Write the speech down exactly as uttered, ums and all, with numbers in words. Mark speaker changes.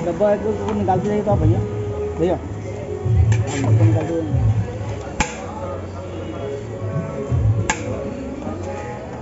Speaker 1: डब्बा एक वो निकालते जाइए तो आप भैया भैया, हाँ, डब्बा निकालते जाइए।